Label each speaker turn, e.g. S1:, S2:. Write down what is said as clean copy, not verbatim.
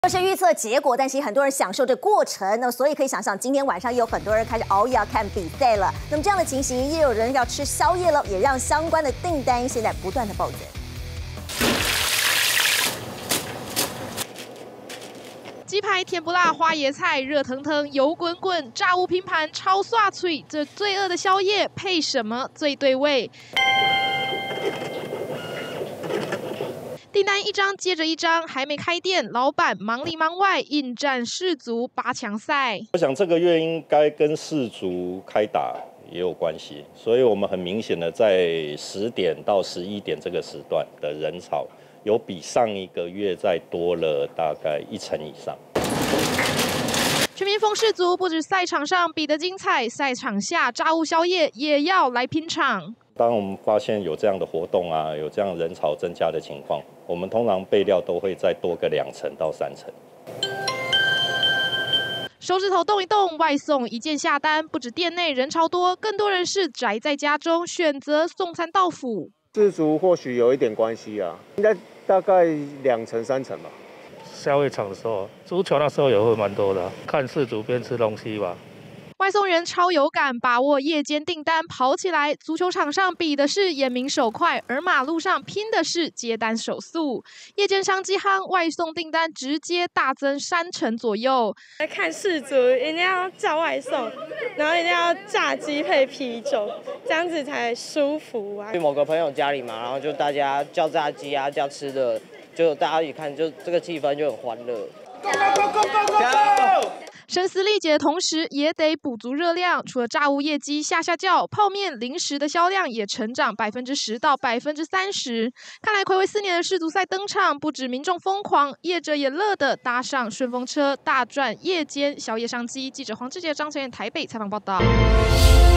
S1: 这是预测结果，但其实很多人享受这过程，那所以可以想象，今天晚上也有很多人开始熬夜要看比赛了。那么这样的情形，也有人要吃宵夜了，也让相关的订单现在不断的暴增。
S2: 鸡排、甜不辣、花椰菜，热腾腾、油滚滚，炸物拼盘超刷脆，这罪恶的宵夜配什么最对味？订单一张接着一张，还没开店，老板忙里忙外应战世足8强赛。
S3: 我想这个月应该跟世足开打也有关系，所以我们很明显的在10点到11点这个时段的人潮，有比上一个月再多了大概1成以上。
S2: 全民疯世足不止赛场上比得精彩，赛场下炸物宵夜也要来拼场。
S3: 当我们发现有这样的活动啊，有这样人潮增加的情况，我们通常备料都会再多个2成到3成。
S2: 手指头动一动，外送一键下单，不止店内人潮多，更多人是宅在家中选择送餐到府。
S4: 世足或许有一点关系啊，应该大概2成3成吧。
S5: 宵夜场的时候，足球那时候也会蛮多的，看世足边吃东西吧。
S2: 外送人超有感，把握夜间订单跑起来。足球场上比的是眼明手快，而马路上拼的是接单手速。夜间商机夯，外送订单直接大增3成左右。
S6: 看世足一定要叫外送，然后一定要炸鸡配啤酒，这样子才舒服啊。
S7: 去某个朋友家里嘛，然后就大家叫炸鸡啊，叫吃的，就大家一看，就这个气氛就很欢乐。
S2: 声嘶力竭的同时，也得补足热量。除了炸物业绩下叫，泡面、零食的销量也成长10%到30%。看来睽违4年的世足赛登场，不止民众疯狂，业者也乐得搭上顺风车，大赚夜间宵夜商机。记者黄志杰、张晨燕台北采访报道。